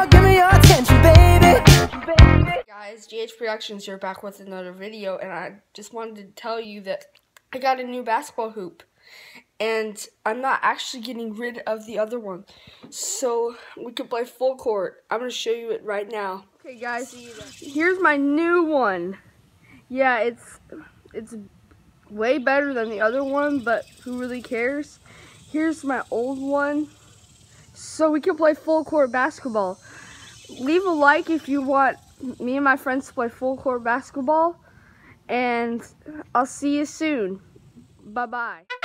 girl, give me your attention, baby. Guys, GH Productions here, back with another video, and I just wanted to tell you that I got a new basketball hoop, and I'm not actually getting rid of the other one, so we can play full court. I'm going to show you it right now. Okay guys, here's my new one. Yeah, it's way better than the other one, but who really cares? Here's my old one, so we can play full court basketball. Leave a like if you want me and my friends to play full court basketball, and I'll see you soon. Bye-bye.